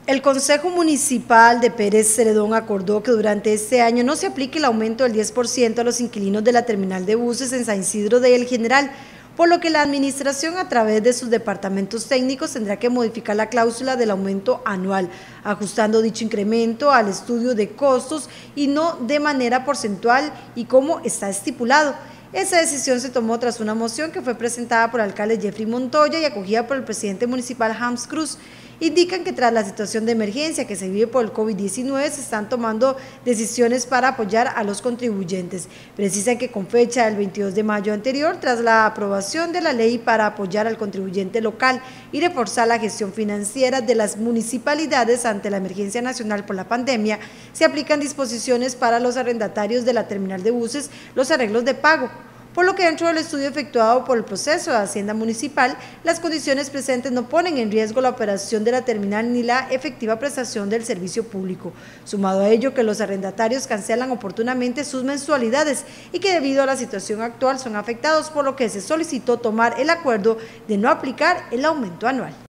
El Consejo Municipal de Pérez Celedón acordó que durante este año no se aplique el aumento del 10% a los inquilinos de la terminal de buses en San Isidro de El General, por lo que la administración a través de sus departamentos técnicos tendrá que modificar la cláusula del aumento anual, ajustando dicho incremento al estudio de costos y no de manera porcentual y como está estipulado. Esa decisión se tomó tras una moción que fue presentada por el alcalde Jeffrey Montoya y acogida por el presidente municipal Hans Cruz. Indican que tras la situación de emergencia que se vive por el COVID-19 se están tomando decisiones para apoyar a los contribuyentes. Precisan que con fecha del 22 de mayo anterior, tras la aprobación de la ley para apoyar al contribuyente local y reforzar la gestión financiera de las municipalidades ante la emergencia nacional por la pandemia, se aplican disposiciones para los arrendatarios de la terminal de buses, los arreglos de pago. Por lo que dentro del estudio efectuado por el proceso de Hacienda Municipal, las condiciones presentes no ponen en riesgo la operación de la terminal ni la efectiva prestación del servicio público. Sumado a ello que los arrendatarios cancelan oportunamente sus mensualidades y que debido a la situación actual son afectados, por lo que se solicitó tomar el acuerdo de no aplicar el aumento anual.